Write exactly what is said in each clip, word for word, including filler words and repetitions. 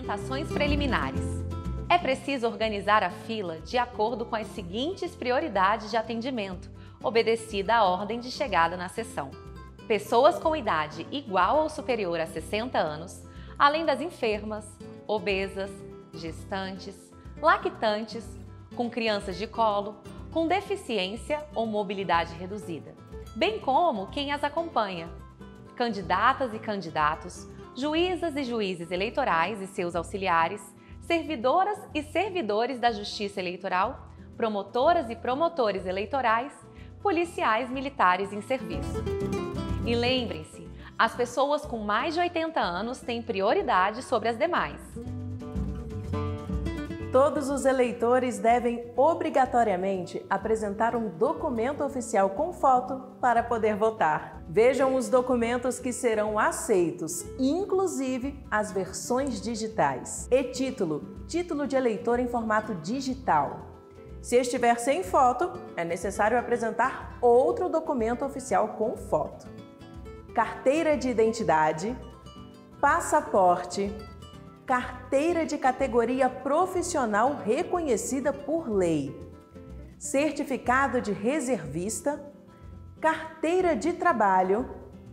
Orientações preliminares. É preciso organizar a fila de acordo com as seguintes prioridades de atendimento, obedecida a ordem de chegada na sessão. Pessoas com idade igual ou superior a sessenta anos, além das enfermas, obesas, gestantes, lactantes, com crianças de colo, com deficiência ou mobilidade reduzida, bem como quem as acompanha, candidatas e candidatos, juízas e juízes eleitorais e seus auxiliares, servidoras e servidores da Justiça Eleitoral, promotoras e promotores eleitorais, policiais militares em serviço. E lembrem-se, as pessoas com mais de oitenta anos têm prioridade sobre as demais. Todos os eleitores devem obrigatoriamente apresentar um documento oficial com foto para poder votar. Vejam os documentos que serão aceitos, inclusive as versões digitais. E-título, título de eleitor em formato digital. Se estiver sem foto, é necessário apresentar outro documento oficial com foto. Carteira de identidade, passaporte, carteira de categoria profissional reconhecida por lei, certificado de reservista, carteira de trabalho,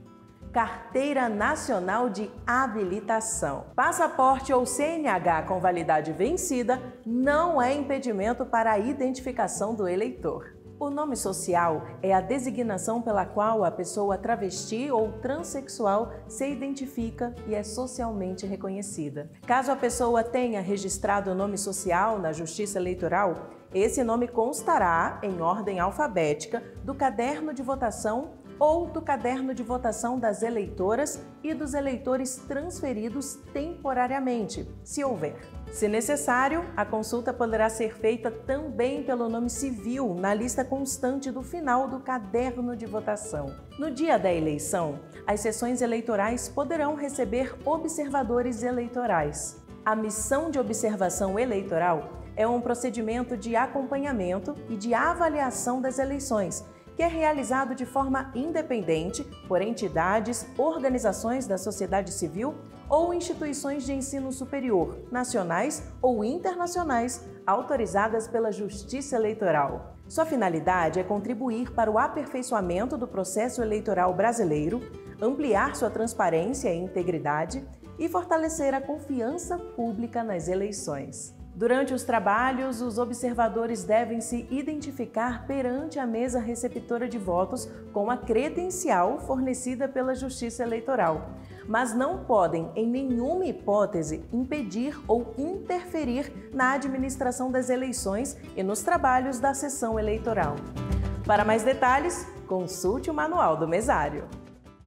carteira nacional de habilitação. Passaporte ou C N H com validade vencida não é impedimento para a identificação do eleitor. O nome social é a designação pela qual a pessoa travesti ou transexual se identifica e é socialmente reconhecida. Caso a pessoa tenha registrado o nome social na Justiça Eleitoral, esse nome constará em ordem alfabética do caderno de votação ou do caderno de votação das eleitoras e dos eleitores transferidos temporariamente, se houver. Se necessário, a consulta poderá ser feita também pelo nome civil na lista constante do final do caderno de votação. No dia da eleição, as sessões eleitorais poderão receber observadores eleitorais. A missão de observação eleitoral é um procedimento de acompanhamento e de avaliação das eleições, que é realizado de forma independente por entidades, organizações da sociedade civil ou instituições de ensino superior, nacionais ou internacionais, autorizadas pela Justiça Eleitoral. Sua finalidade é contribuir para o aperfeiçoamento do processo eleitoral brasileiro, ampliar sua transparência e integridade e fortalecer a confiança pública nas eleições. Durante os trabalhos, os observadores devem se identificar perante a mesa receptora de votos com a credencial fornecida pela Justiça Eleitoral, mas não podem, em nenhuma hipótese, impedir ou interferir na administração das eleições e nos trabalhos da sessão eleitoral. Para mais detalhes, consulte o Manual do Mesário.